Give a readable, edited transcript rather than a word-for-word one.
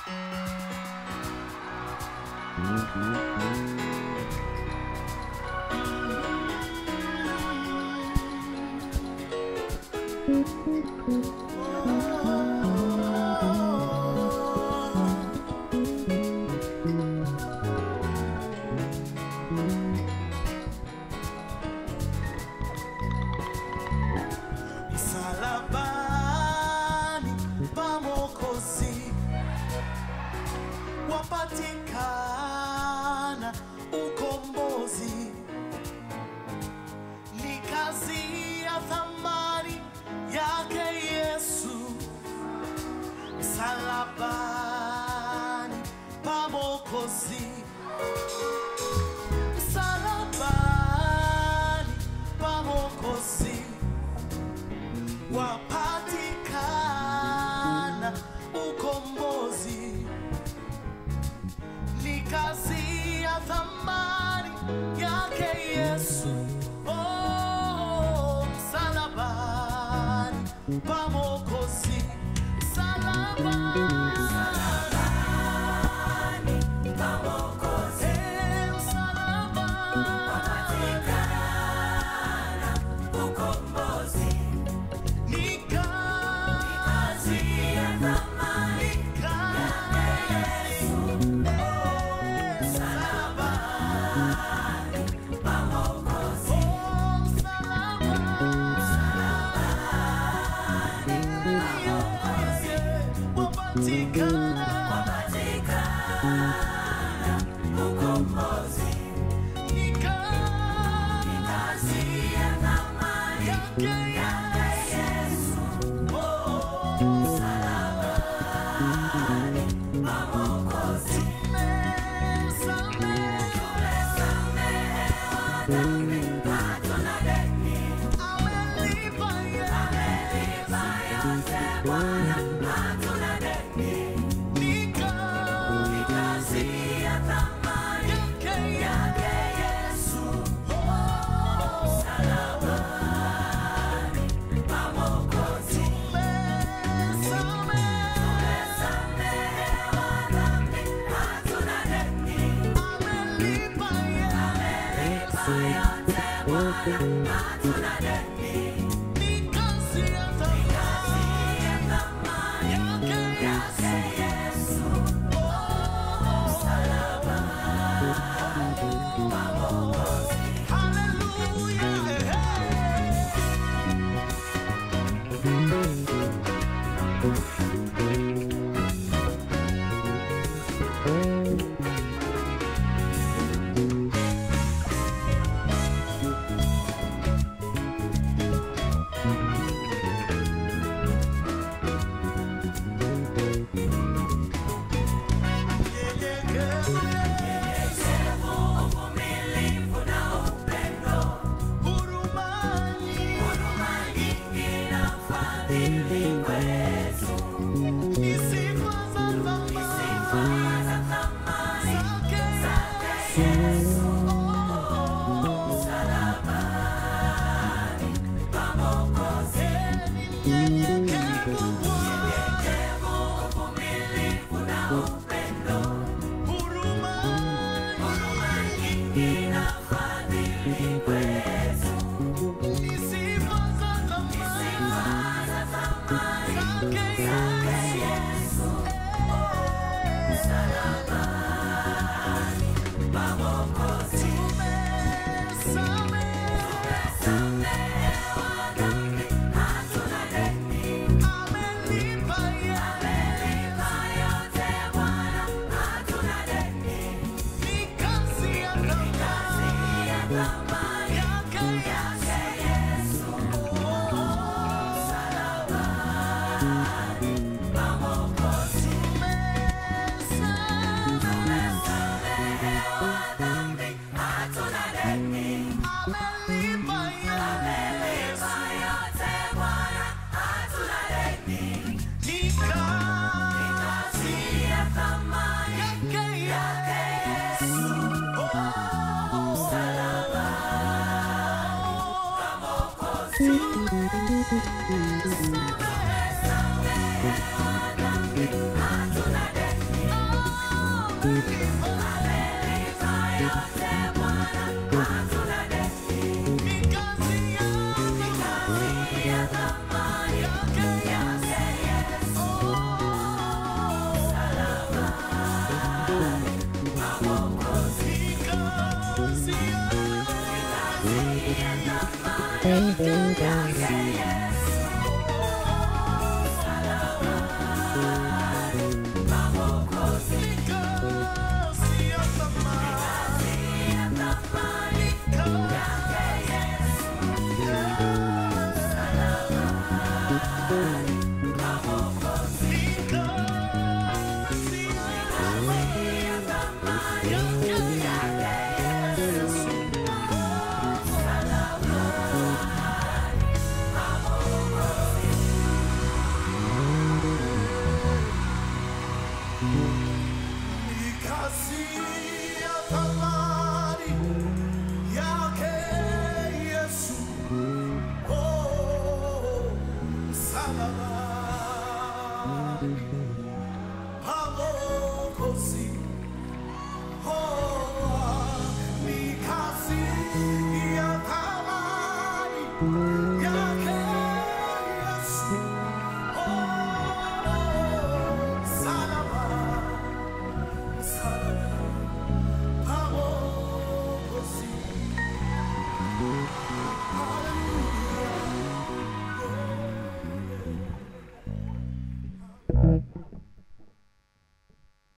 Msalabani pa Mwokozi wapatikana ukombozi, ni kazi ya thamani yake Yesu. Msalabani pa Mwokozi, msalabani pa Mwokozi wapatikana ukombozi, ni kazi ya thamani yake Yesu. Oh, msalabani pa Mwokozi, msalabani pa Mwokozi, msalabani wapatikana ukombozi, ni kazi ya thamani yake Yesu. Msalabani pa Mwokozi, msalabani wapatikana ukombozi, ni kazi ya thamani yake Yesu. Msalabani pa Mwokozi, tumesamehewa dhambi, hatuna deni, amelipa yote Bwana, hatuna deni, ni kazi ya thamani yake Yesu. Msalabani pa Mwokozi, tumesamehewa dhambi, hatuna deni, amelipa yote Bwana, hatuna deni, ni kazi ya thamani yake Yesu. Msalabani pa Mwokozi, hallelujah. Uvumilivu na upendo, huruma nyingi na fadhili kwetu, ni sifa za thamani zake Yesu. Msalabani pa Mwokozi, nyenyekevu, uvumilivu na upendo, huruma nyingi na fadhili kwetu, ni sifa za thamani zake Yesu. Msalabani pa Mwokozi, tumesamehewa dhambi, hatuna deni, amelipa yote Bwana, hatuna deni, ni kazi ya thamani yake Yesu. Msalabani pa Mwokozi, tumesamehewa dhambi, Amo,